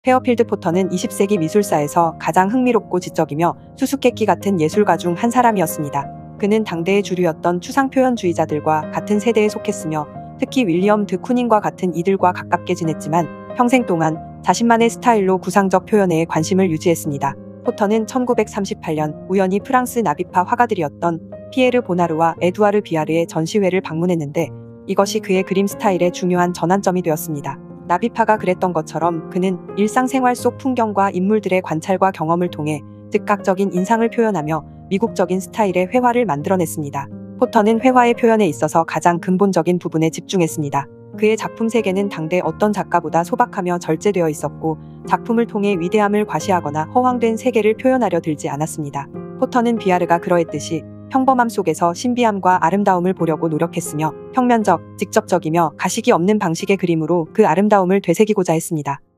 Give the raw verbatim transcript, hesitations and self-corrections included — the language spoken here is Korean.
페어필드 포터는 이십 세기 미술사에서 가장 흥미롭고 지적이며 수수께끼 같은 예술가 중 한 사람이었습니다. 그는 당대의 주류였던 추상표현주의자들과 같은 세대에 속했으며 특히 윌리엄 드 쿠닝과 같은 이들과 가깝게 지냈지만 평생 동안 자신만의 스타일로 구상적 표현에 관심을 유지했습니다. 포터는 천구백삼십팔 년 우연히 프랑스 나비파 화가들이었던 피에르 보나르와 에두아르 비아르의 전시회를 방문했는데 이것이 그의 그림 스타일의 중요한 전환점이 되었습니다. 나비파가 그랬던 것처럼 그는 일상생활 속 풍경과 인물들의 관찰과 경험을 통해 즉각적인 인상을 표현하며 미국적인 스타일의 회화를 만들어냈습니다. 포터는 회화의 표현에 있어서 가장 근본적인 부분에 집중했습니다. 그의 작품 세계는 당대 어떤 작가보다 소박하며 절제되어 있었고 작품을 통해 위대함을 과시하거나 허황된 세계를 표현하려 들지 않았습니다. 포터는 비아르가 그러했듯이 평범함 속에서 신비함과 아름다움을 보려고 노력했으며 평면적, 직접적이며 가식이 없는 방식의 그림으로 그 아름다움을 되새기고자 했습니다.